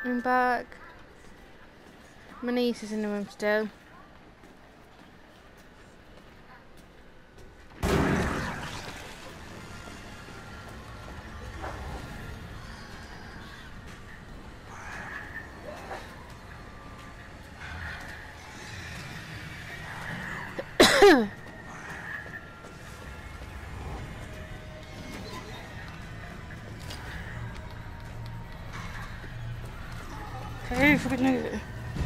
I'm back. My niece is in the room still. Hey, fucking it.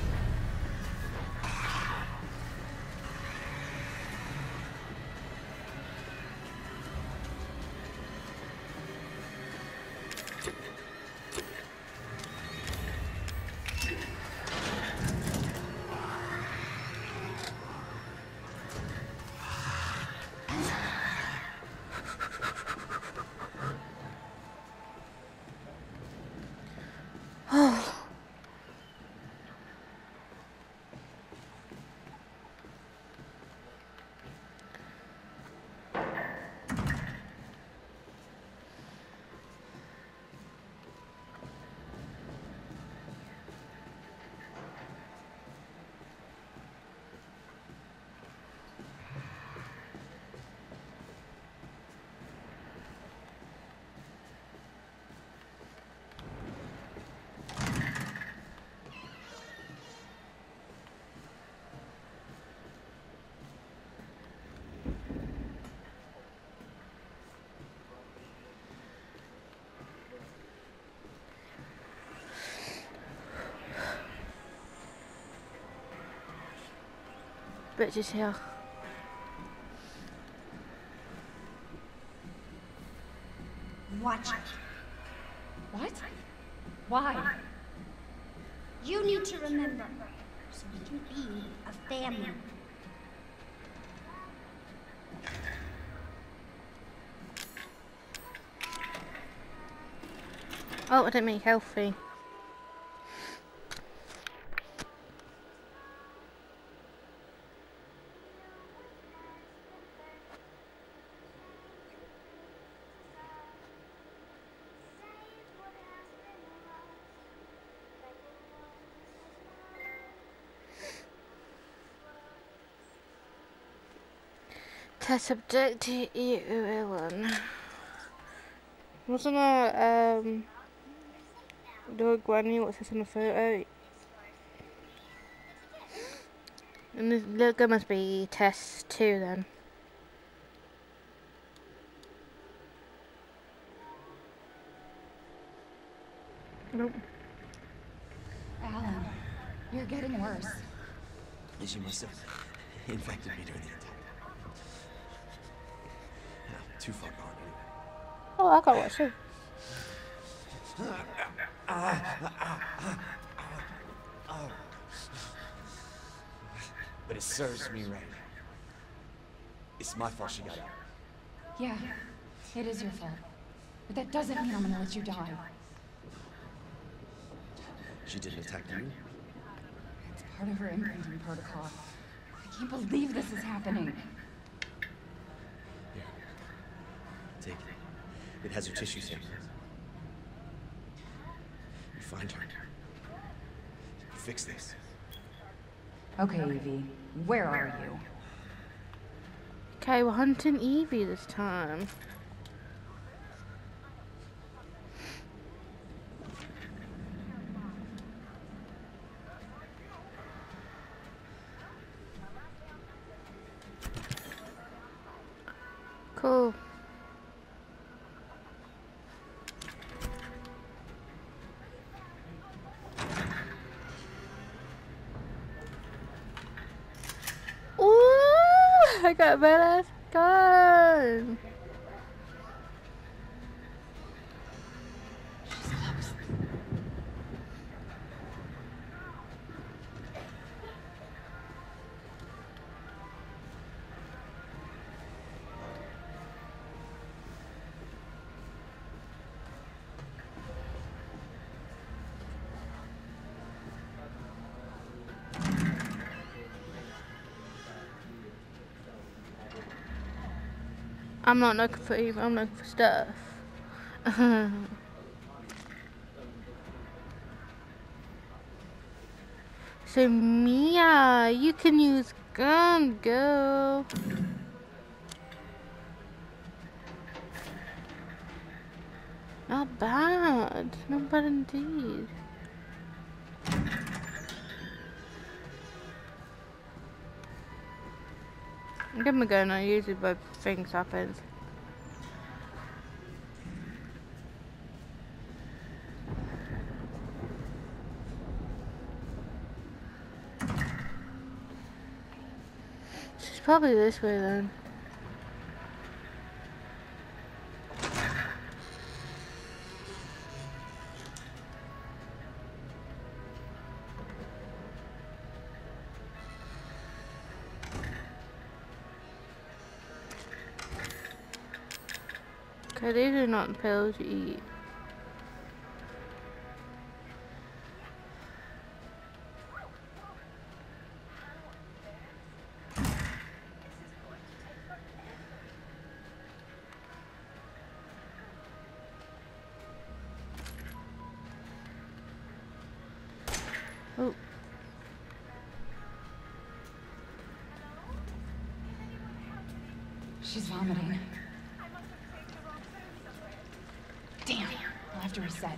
Bitch is here. Watch it. What? Why? You need to remember, so we can be a family. Oh, I didn't make healthy. Test subject to EU1. Wasn't that the granny what's this on the photo? And the logo must be test 2 then. Nope. Alan, you're getting worse. She must have infected me during the attack. No, too far gone anyway. Oh, I got what too. But it serves me right. It's my fault she got out. Yeah, it is your fault. But that doesn't mean I'm gonna let you die. She didn't attack you? It's part of her imprinting protocol. I can't believe this is happening. Here. Take it. It has her tissue sample. You find her. You fix this. Okay, Evie. Where are you? Okay, we're hunting Evie this time. Cool. Ooh, I got a badass gun. I'm not looking for Evie, I'm looking for stuff. So Mia, you can use gun, girl. Not bad. Not bad indeed. Give me a gun, I use it, but things happen. It's probably this way then. Okay, these are not the pills you eat. Oh. She's vomiting. Damn, I'll have to reset.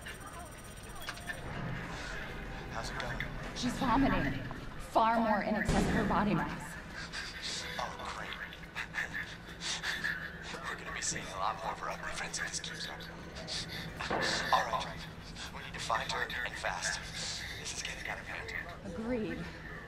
How's it going? She's vomiting. Far more in excess of her body mass. Oh, great. We're gonna be seeing a lot more of our ugly friends if this keeps up. All right, we need to find her and fast. This is getting out of hand. Agreed.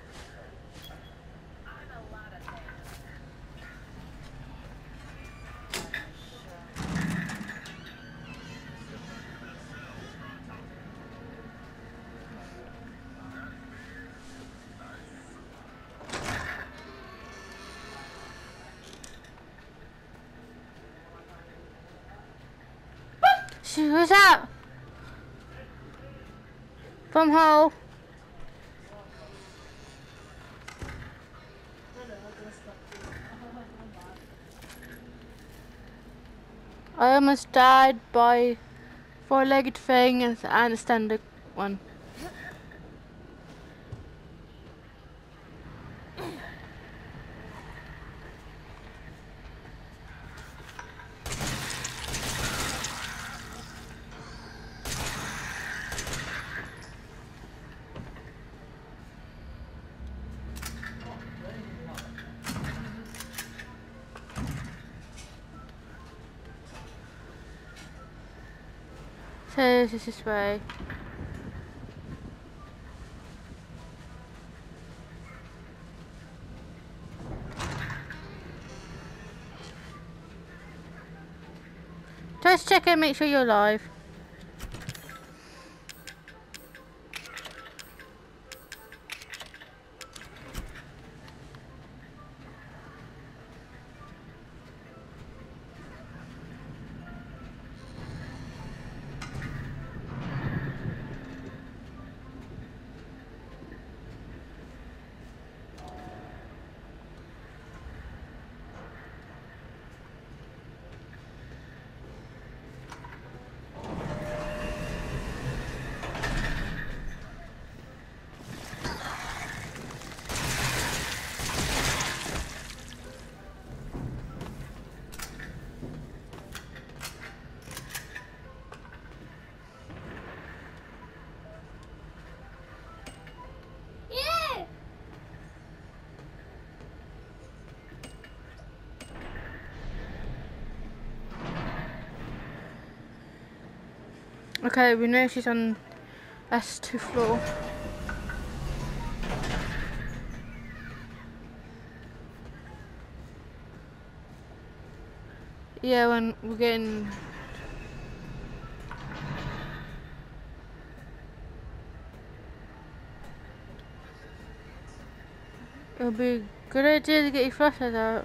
She was out from home. I almost died by four-legged thing and a standard one. So this is this way. Just check and make sure you're alive. Okay, we know she's on S2 floor. Yeah, when we're getting... It'll be a good idea to get your flashlight out.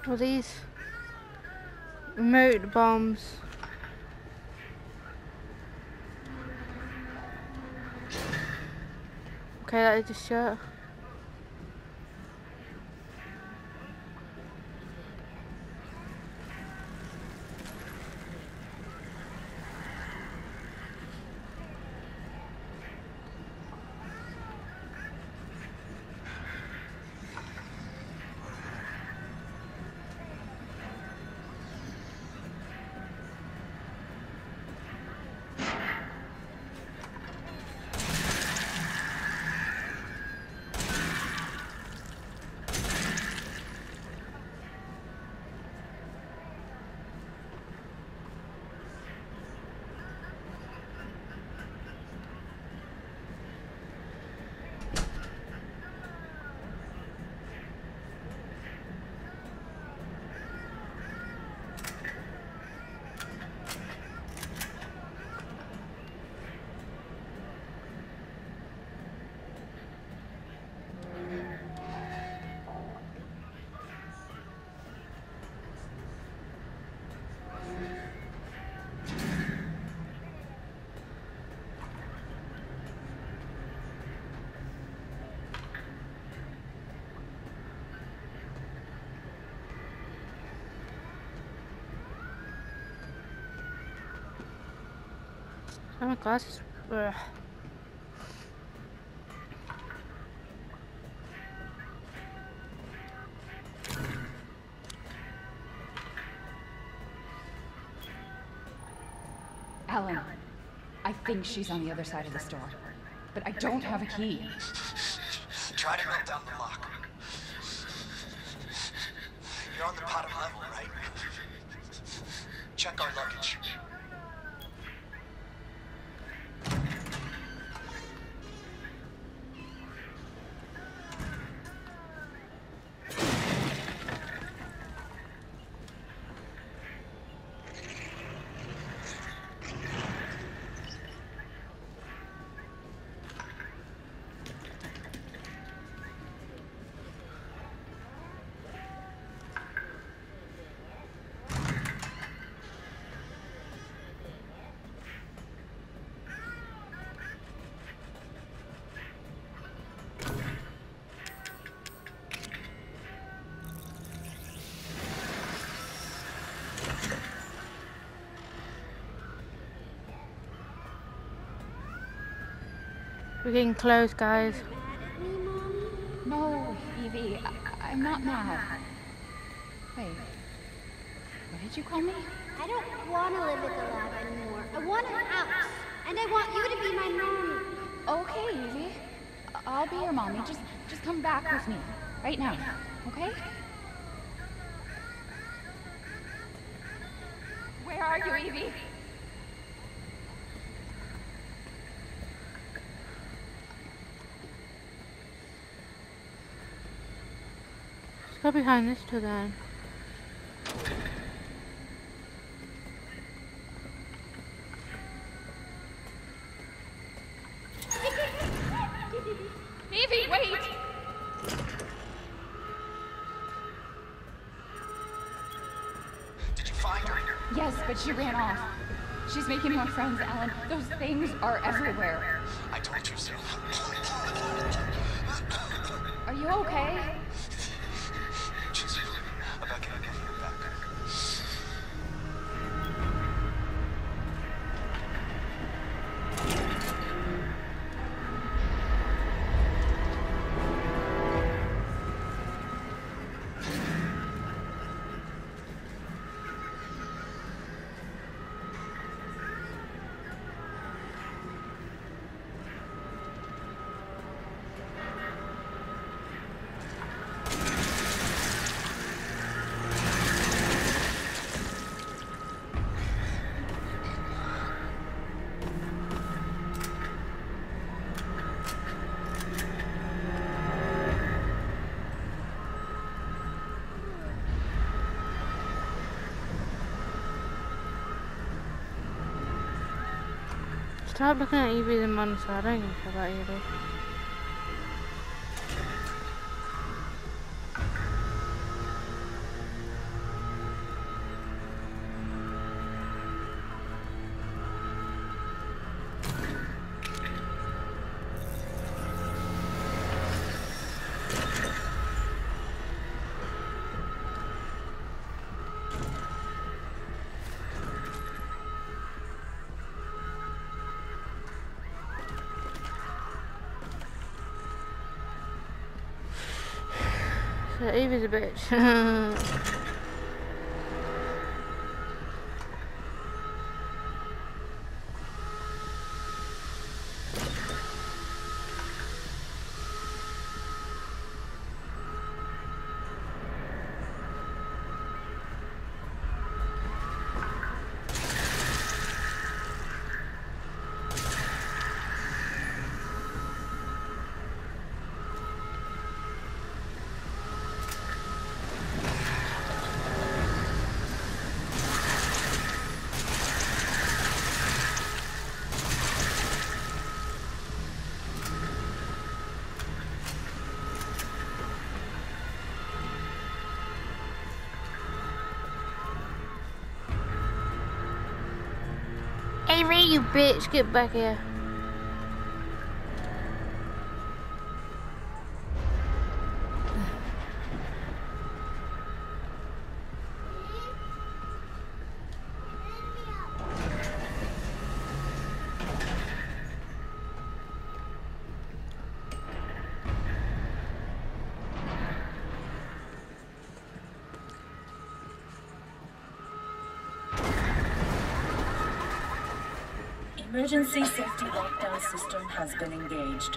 Well, these remote bombs. Okay, that is just shut. Oh my glasses. Ugh. Alan, I think she's on the other side of this door, but I don't have a key. Try to melt down the lock. You're on the bottom level, right? Check our luggage. We're getting close, guys. No, Evie, I'm not mad. Wait, what did you call me? I don't want to live at the lab anymore. I want a house. And I want you to be my mommy. Okay, Evie. I'll be your mommy. Just come back with me. Right now, okay? Where are you, Evie? Let's go behind this door then. Evie, wait! Did you find her? Yes, but she ran off. She's making more friends, Alan. Those things are everywhere. I told you so. Are you okay? Just about getting your back. Stop looking at Evie the monster. I don't give a shit about Evie. So Evie's a bitch. Avery, you bitch, get back here. Emergency safety lockdown system has been engaged.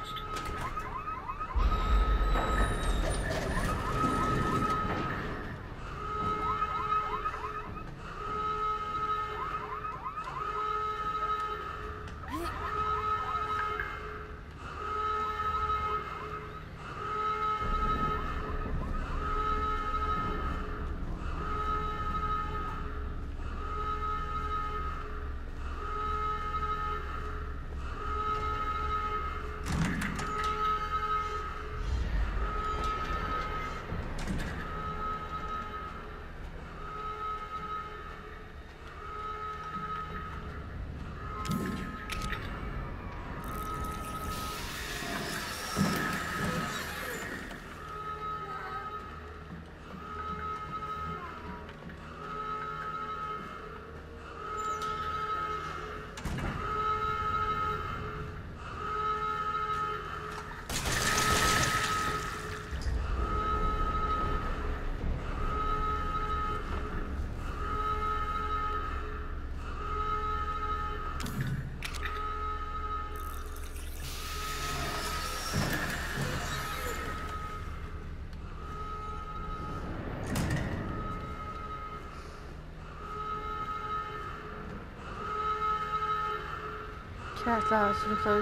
Chat last episode.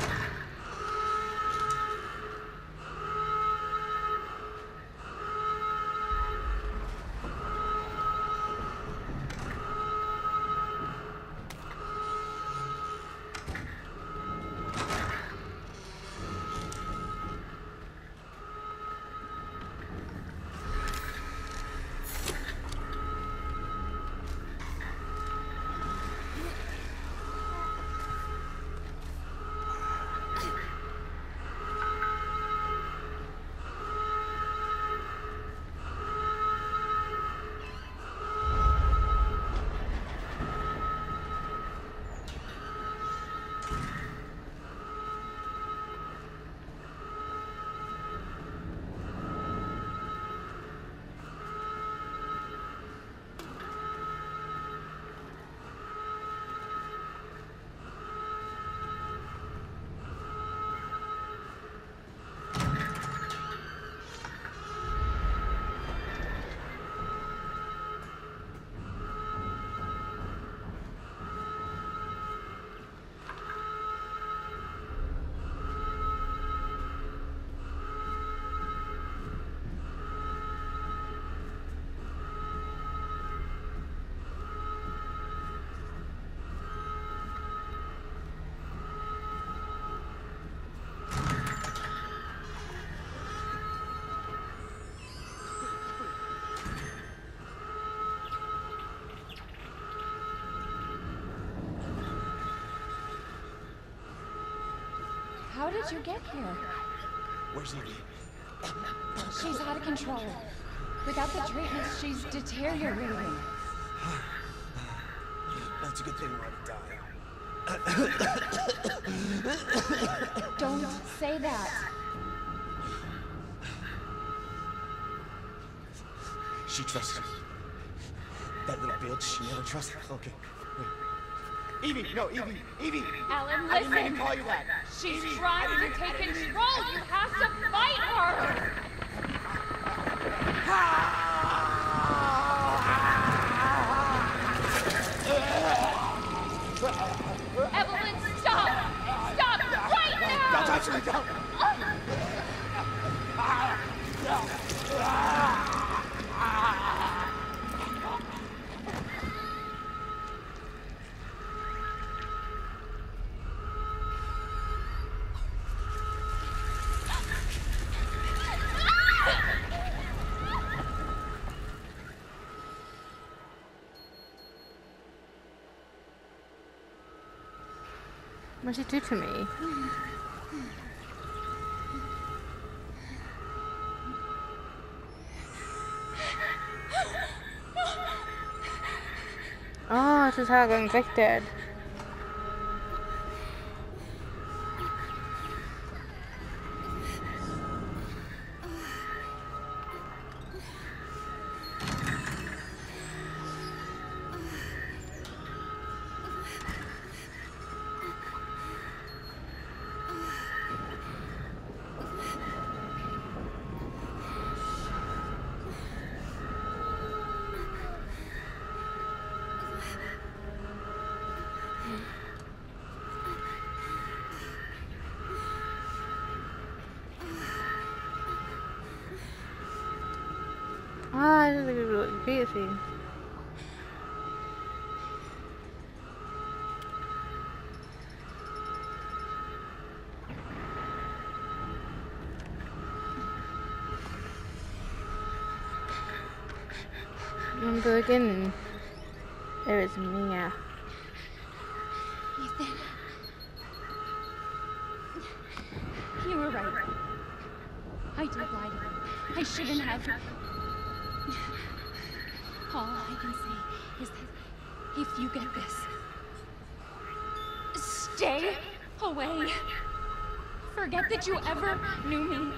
How did you get here? Where's Evie? She's out of control. Without the treatment, she's deteriorating. That's a good thing we're gonna die. Don't say that. She trusted me. That little bitch, she never trusted. Okay, wait. Evie, no, Evie, Evie! Alan, I didn't mean listen! to call you that. She's Evie, trying to take control! You have to fight her! Evelyn, stop! Stop right now! Don't touch me, don't! What did you do to me? Oh, this is how I got infected. Ah, this is really crazy. In the beginning, it was Mia. Ethan. You were right. I did lie to you. I shouldn't have. All I can say is that if you get this, stay away. Forget that you ever knew me.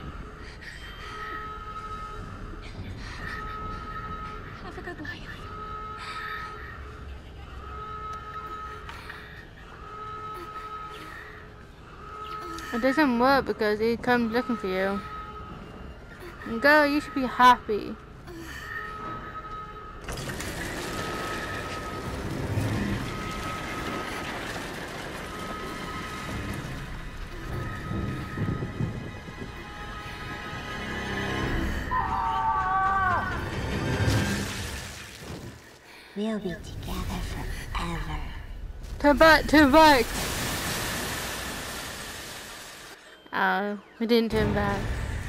Have a good life. It doesn't work because he comes looking for you. And girl, you should be happy. We'll be together forever. Turn back, turn back! Oh, we didn't turn back.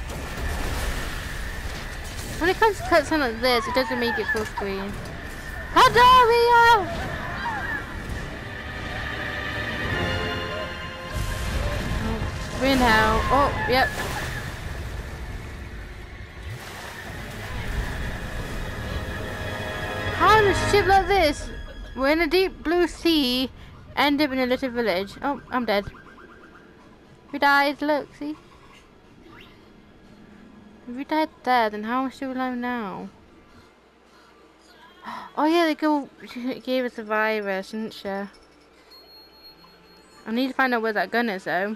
When it comes to cutscene like this, it doesn't make it full screen. How dare we We're in hell. Oh, yep. How does a ship like this? We're in a deep blue sea, end up in a little village. Oh, I'm dead. We died, look, see? If we died there, then how much do we alive now? Oh yeah, she gave us a virus, didn't she? I need to find out where that gun is though.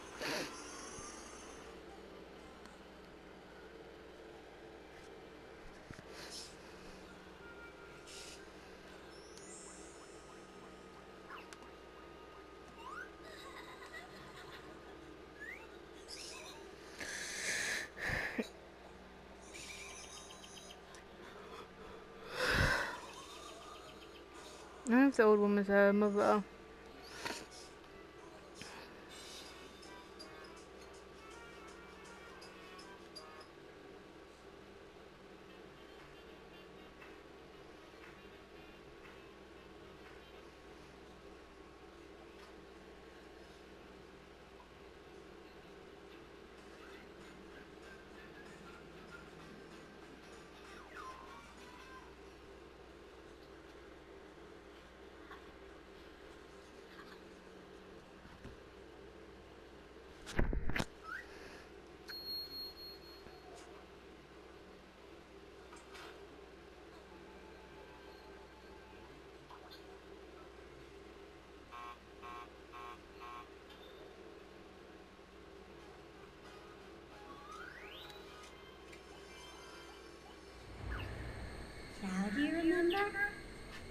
I don't know if the old woman's her mother.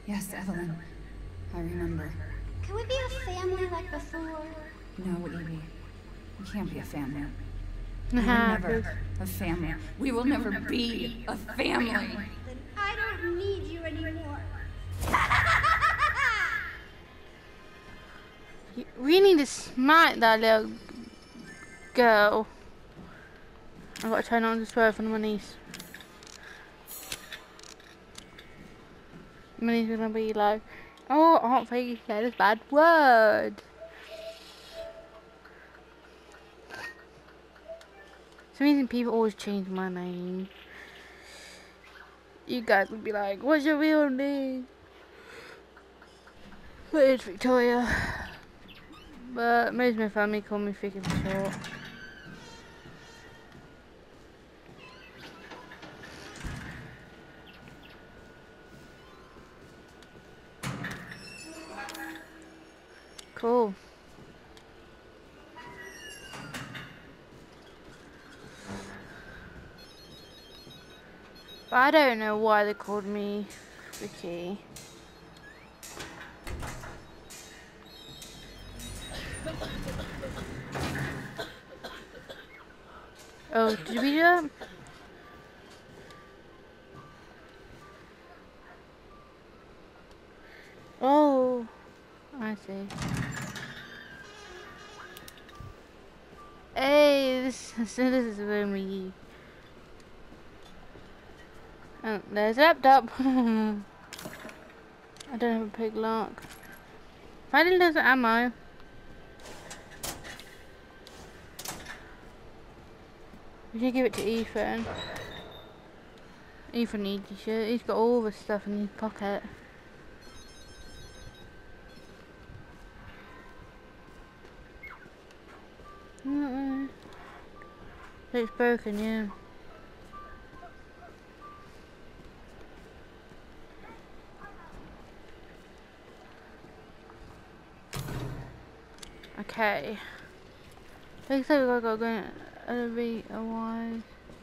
Yes, Evelyn. I remember. Can we be a family like before? No, Evie. We can't be a family. We will Nah, never a family. We will never be a family. Then I don't need you anymore. we need to smack that little girl. I've got to try not to swear in front of my niece. My niece is gonna be like, oh, Aunt Peggy said a bad word. For some reason people always change my name. You guys would be like, what's your real name? But it's Victoria. But most of my family call me Vicky for short. Cool. But I don't know why they called me Vicky. Oh, did we do that? Oh, I see. Hey, this is when we. Oh, there's a laptop. I don't have a pig lock. Finally, there's ammo. We should give it to Ethan. Ethan needs the shit. He's got all the stuff in his pocket. It's broken, yeah. Okay. Looks like we gotta go elevate a wise.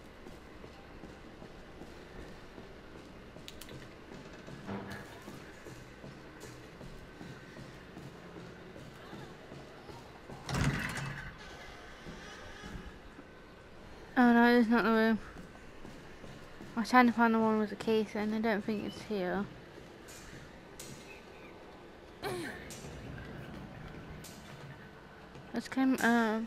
Oh no, it's not the room. I was trying to find the one with the case and I don't think it's here. Let's come up.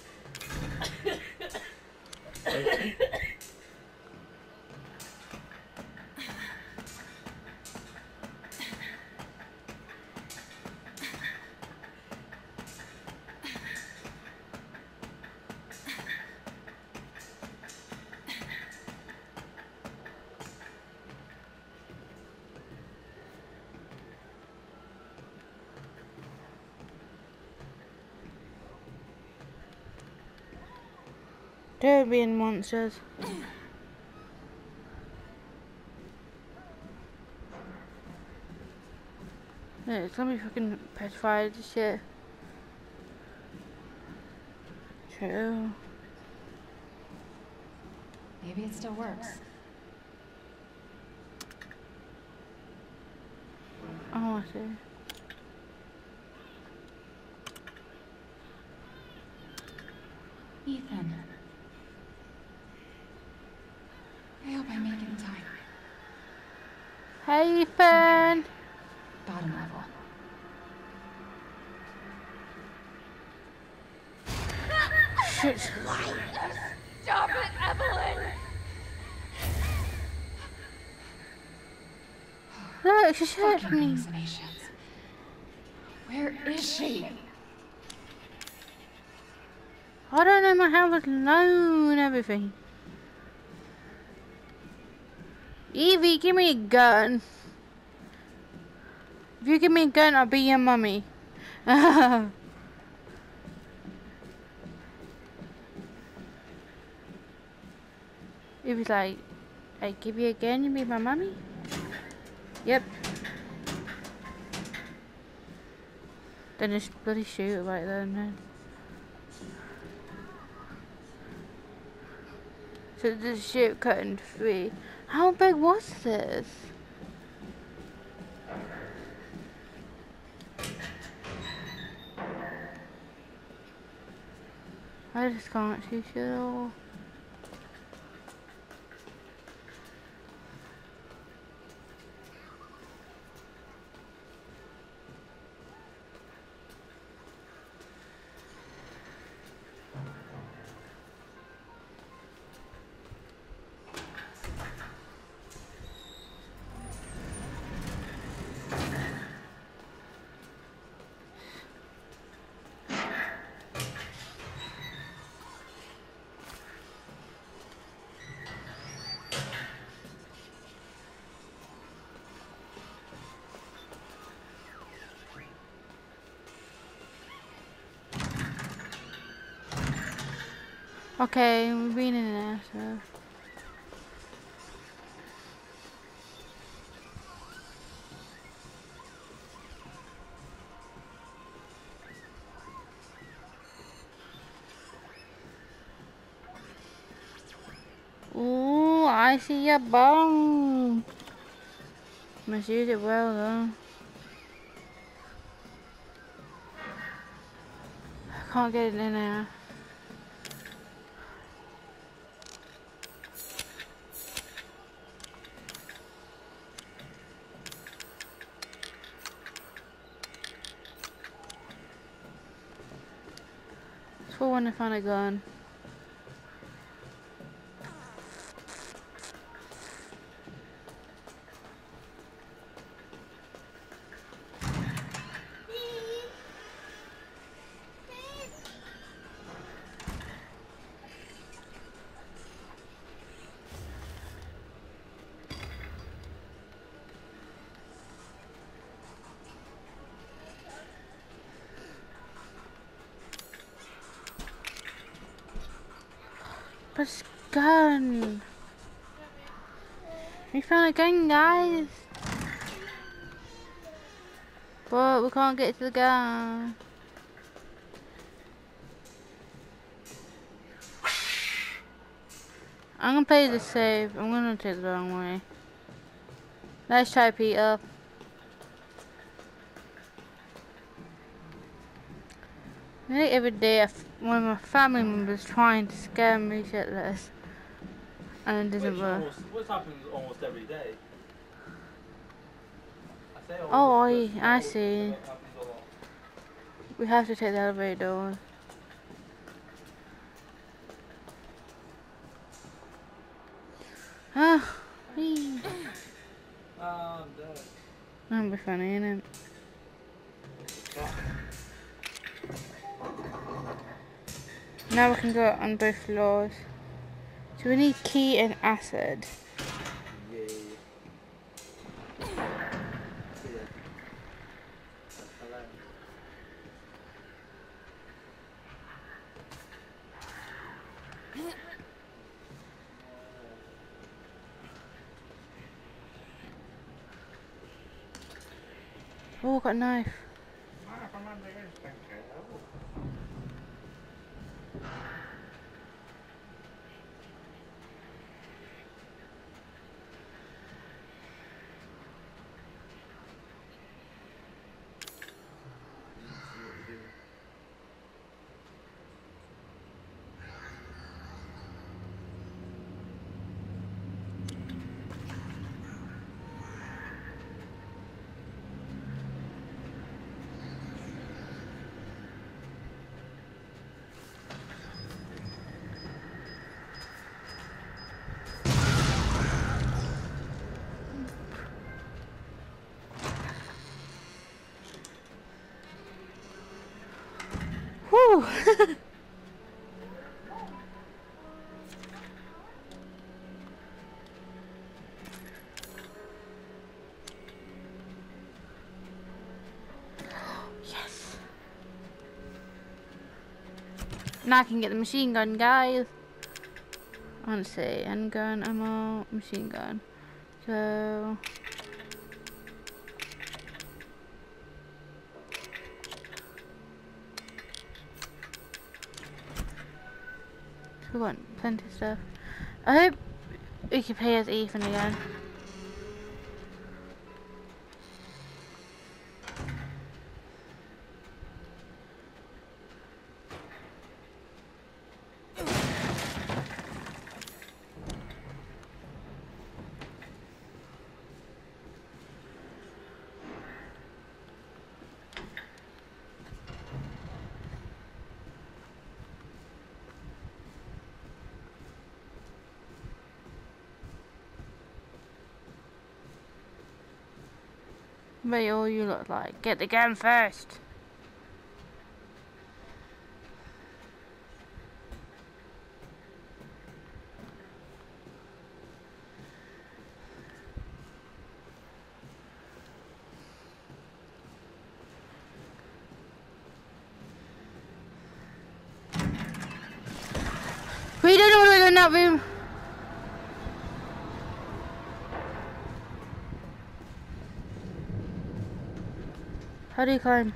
There being monsters. Yeah, it's gonna be fucking petrified as shit. True. Maybe it still works. Oh, I see. Ethan. I hope I make it in time. Hey, Ethan! Bottom level. Shit. Stop it, Evelyn! Look, she's hurt Fucking me. hallucinations. Where is she? I don't know, my hand was low and everything. Evie, give me a gun. If you give me a gun, I'll be your mummy. Evie's like, I give you a gun, you be my mummy? Yep. Then just bloody shoot it right there and then. So the ship cut in three. How big was this? I just can't see shit at all. Okay, we've been in there, so. Ooh, I see your bone. Must use it well though. I can't get it in there. It's for when I find a gun. But gun. We found a gun, guys. But we can't get to the gun. I'm gonna play this safe. I'm gonna take the wrong way. Let's try Peter. Nearly every day, one of my family members trying to scare me shitless, and it doesn't work. Which happens almost every day. I say Oh, almost, but I it see. happens a lot. We have to take the elevator doors. Ah, wee. I'm dead. That'd be funny, innit? Now we can go on both floors. So we need key and acid. Yay. Oh, got a knife. Whew. Yes. Now I can get the machine gun, guys. I want to say handgun, ammo, machine gun. So we got plenty of stuff. I hope we can play as Ethan again. What all you look like. Get the gun first. We don't know what we're in that room. How do you climb?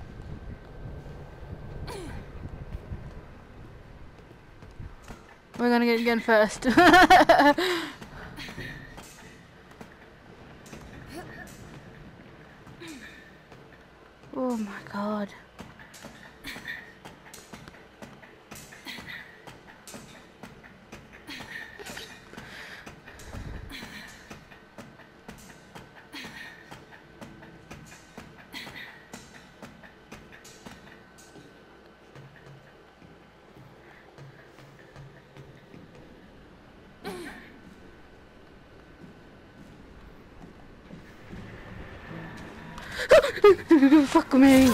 We're gonna get the gun first. Oh my god. Fuck me.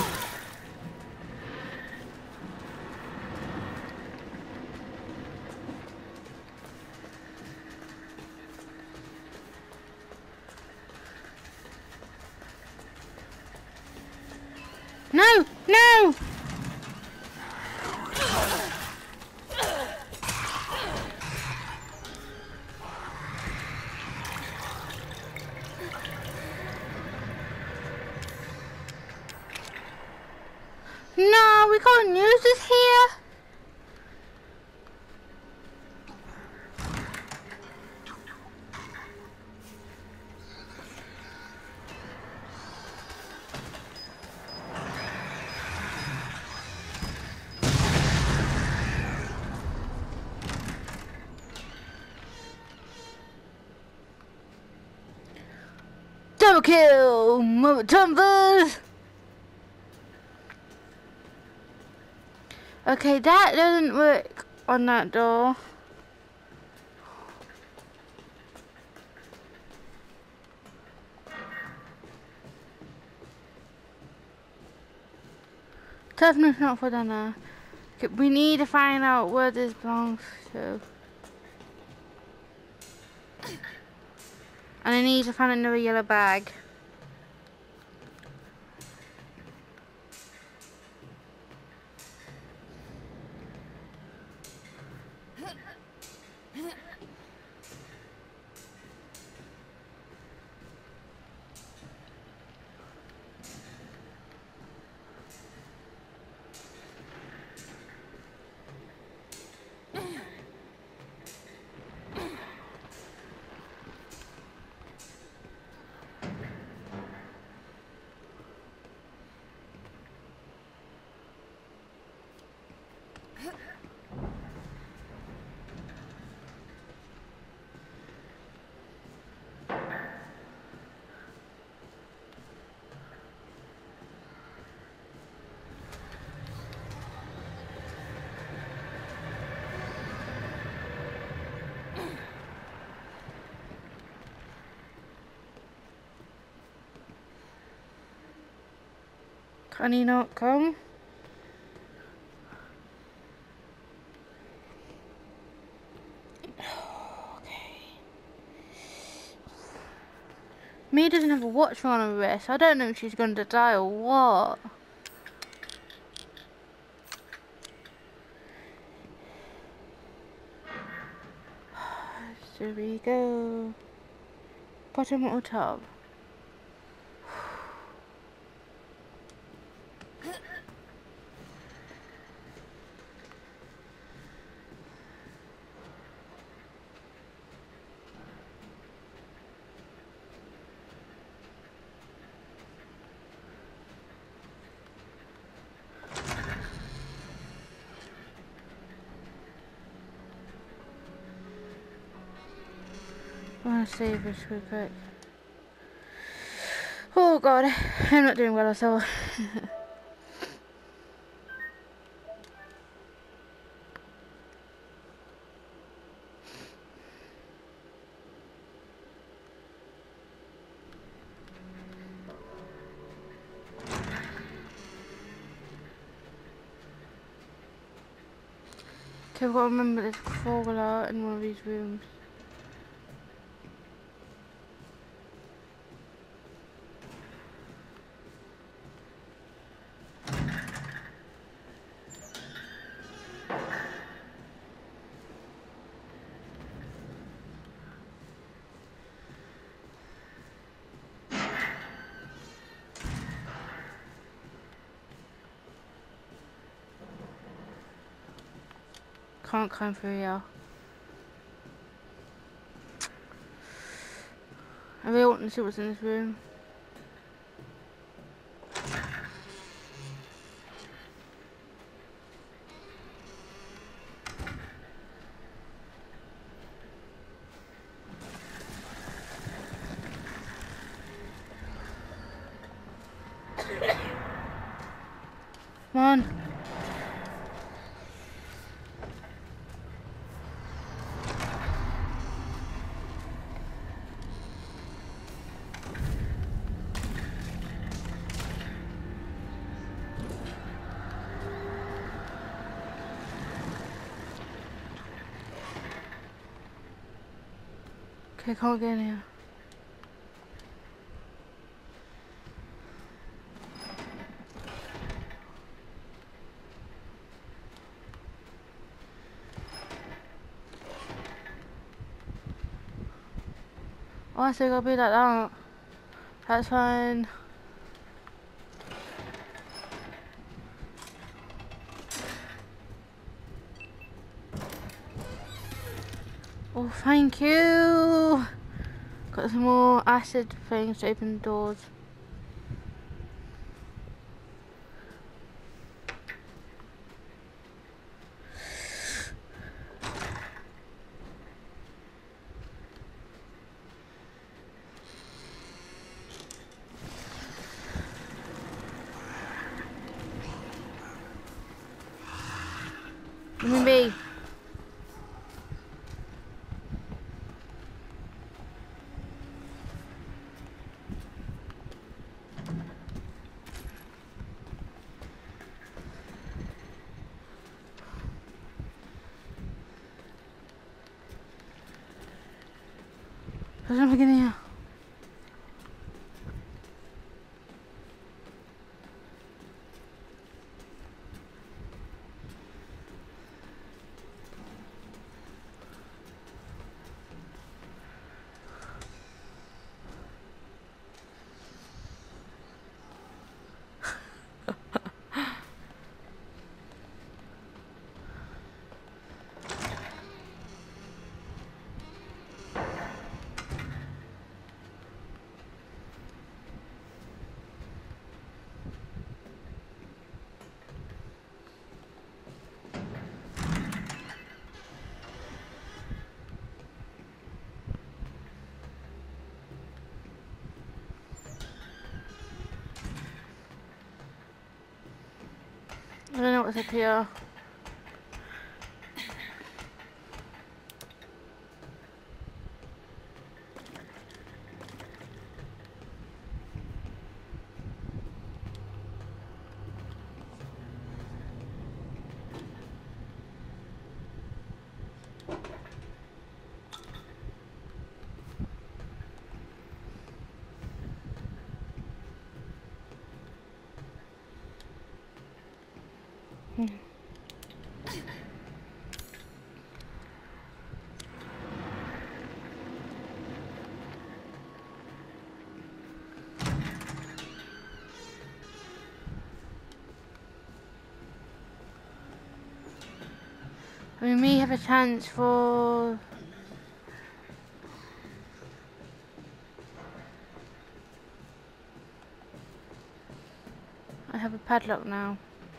No, no. No, we can't use this here. Double kill, mother tumblers. Okay, that doesn't work on that door. Definitely not for dinner. Okay, we need to find out where this belongs to. And I need to find another yellow bag. Can he not come? Okay. Mia doesn't have a watch on her wrist. I don't know if she's going to die or what. So we go bottom or top? I want to save this real quick. Oh god, I'm not doing well at all. Okay, I've got to remember there's a crawler in one of these rooms. Can't climb through here. I really want to see what's in this room. Come on. Okay, can't get in here. Oh, I still gotta be like that. That's fine. Oh, thank you. Got some more acid things to open doors. Me. There's nothing in here. I don't know what's up here. We may have a chance for... I have a padlock now.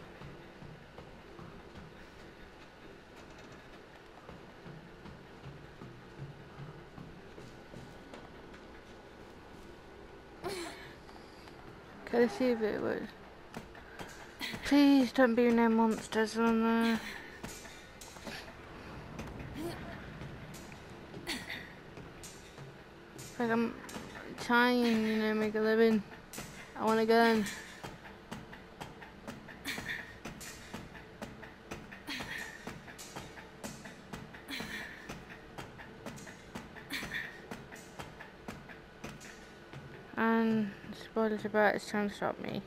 Okay, let's see if it works. Please don't be no monsters on there. Like I'm trying, you know, make a living. I want a gun. And spoilers about it's trying to stop me.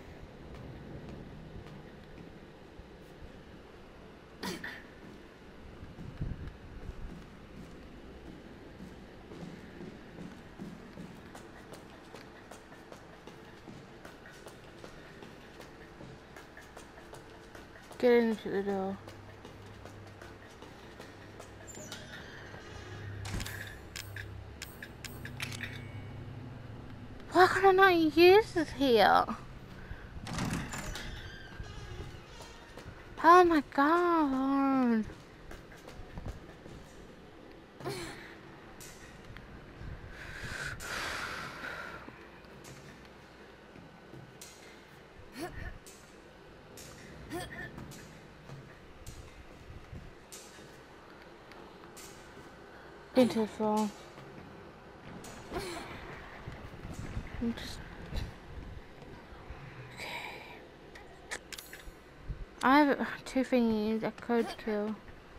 Get into the door. Why can I not use this here? Oh my god. Into the floor. I'm just... Okay. I have 2 thingies I could kill.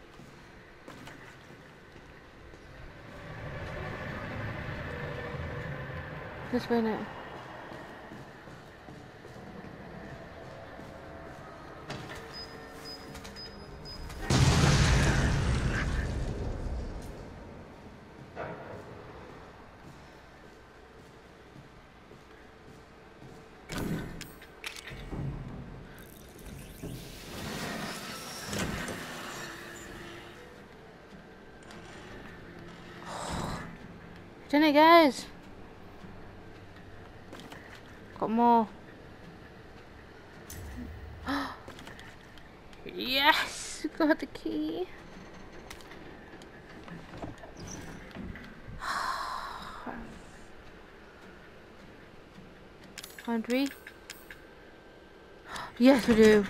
This way now. Done it, guys. Got more. Yes, got the key. Can't we? Yes, we do.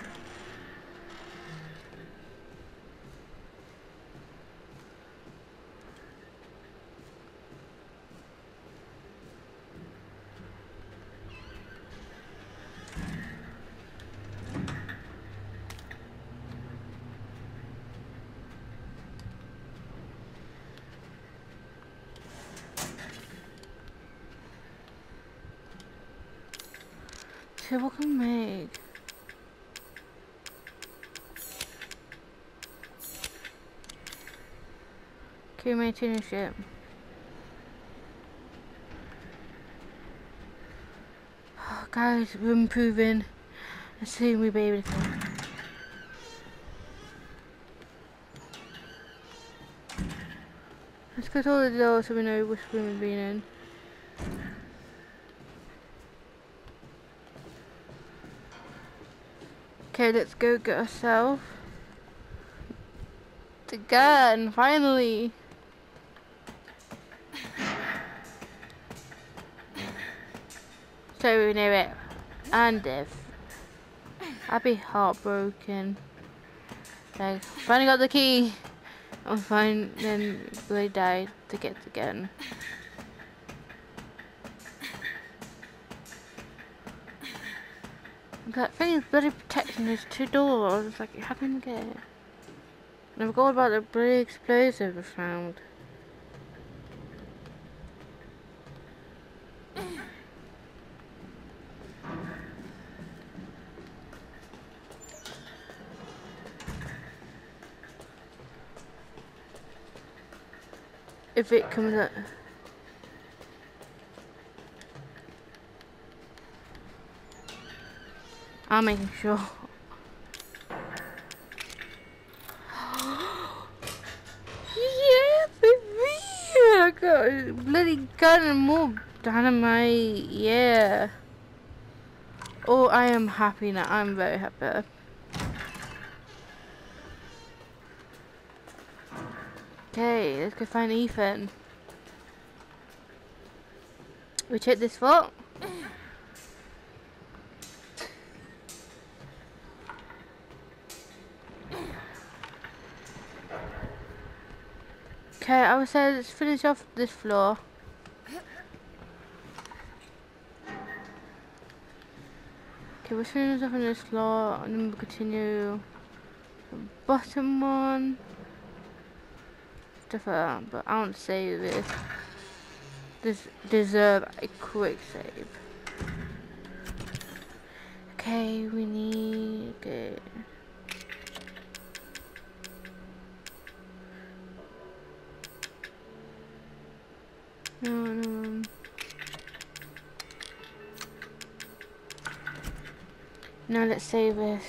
See what we can make. Okay, maintain a ship. Oh, guys, we're improving. And soon we'll be able to come. Let's get all the doors so we know which room we've been in. Okay, let's go get ourselves the gun, finally. So we know it. And if I'd be heartbroken. Like, finally got the key. I'm fine, then they died to get the gun. That thing is bloody protecting those 2 doors. Like, how can you get it? And I forgot about the bloody explosive I found. If it comes up. I'm making sure. Yeah, baby! I got a bloody gun and more dynamite. Yeah. Oh, I am happy now. I'm very happy. Okay, let's go find Ethan. We check this vault. Okay, I would say let's finish off this floor. Okay, we're finishing off on this floor and then we'll continue the bottom one. Stuff like that, but I want to save this. deserve a quick save. Okay, we need... Okay. No. Now let's save this.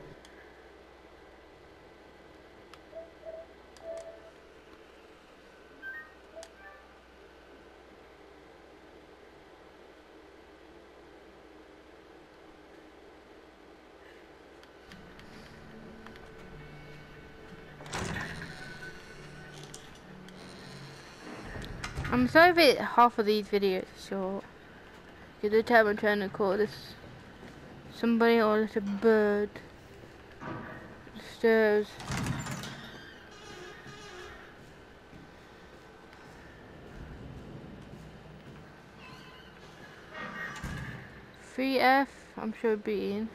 I'm sorry if half of these videos are short. Because the time I'm trying to call this somebody or little bird disturbs. F, I'm sure being.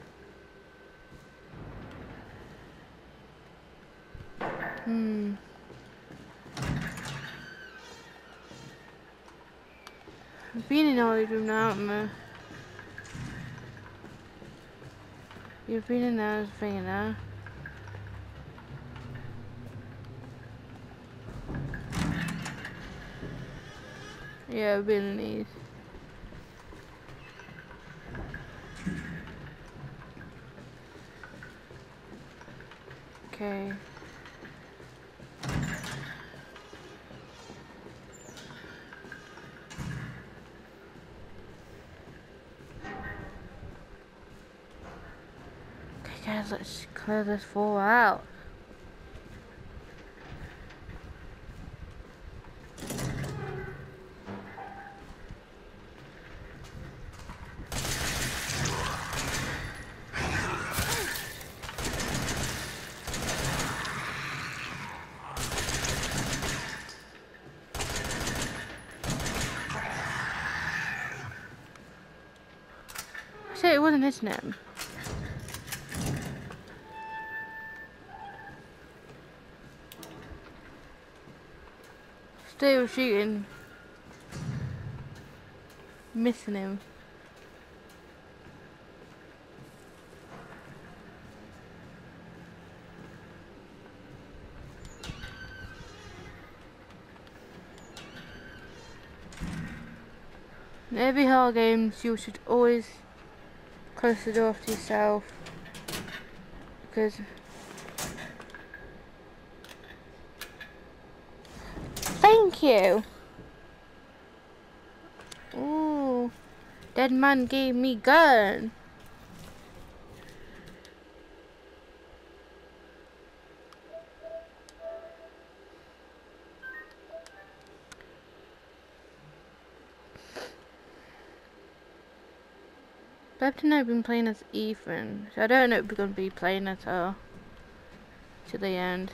I've been in all these rooms now, haven't I? You've been in there, thing now. Yeah, I've been in these. Okay. Okay guys, let's clear this floor out. I said it wasn't his name. Still shooting. Missing him. In every horror game, you should always close the door after yourself, because thank you. Ooh, that man gave me gun. Captain, I've been playing as Ethan, so I don't know if we're going to be playing at all to the end.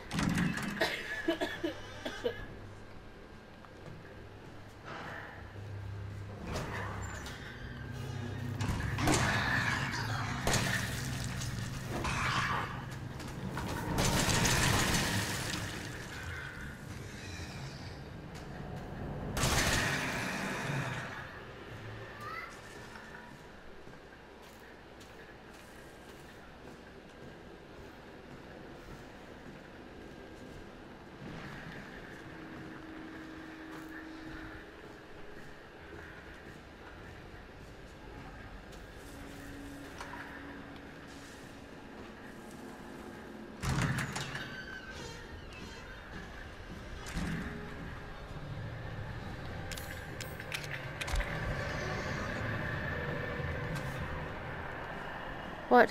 What?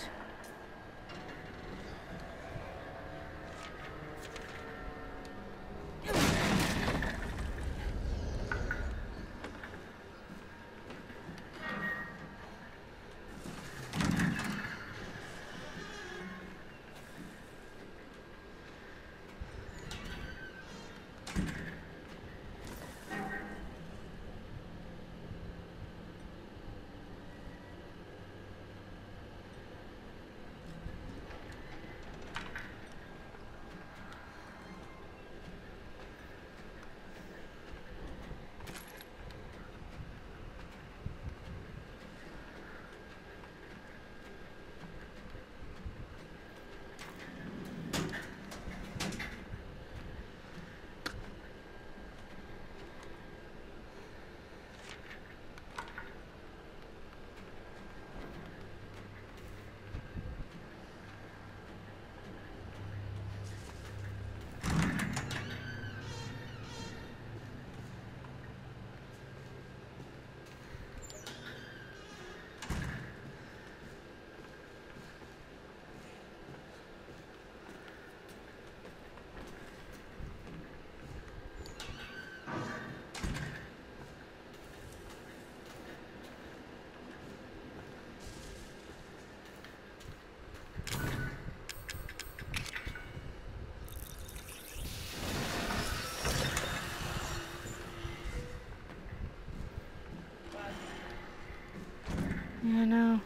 Yeah, I know.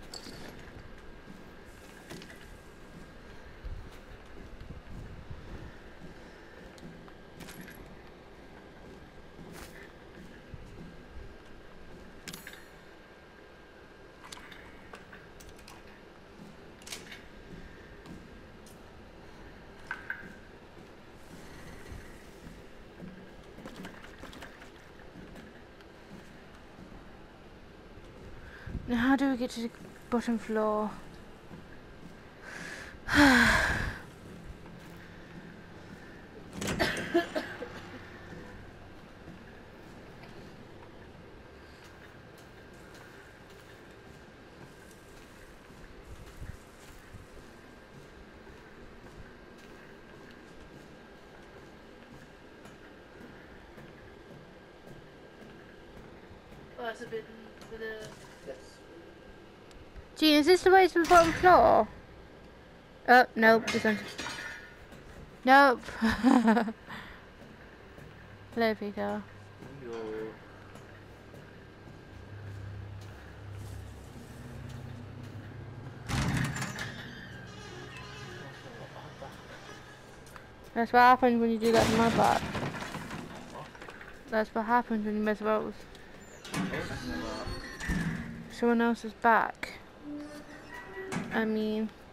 Now how do we get to the bottom floor? That's a bit with a... Yes. Gee, is this the way to the bottom floor? Oh, nope, this one's... Nope. Hello, Peter. Yo. That's what happens when you do that to my back. That's what happens when you mess about with someone else's back. I mean...